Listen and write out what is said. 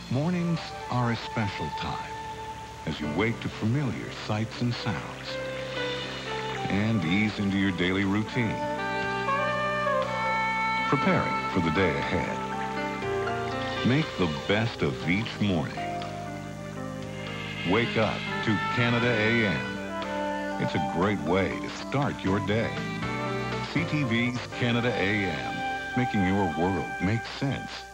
Mornings are a special time as you wake to familiar sights and sounds and ease into your daily routine, preparing for the day ahead. Make the best of each morning. Wake up to Canada AM. It's a great way to start your day. CTV's Canada AM, making your world make sense.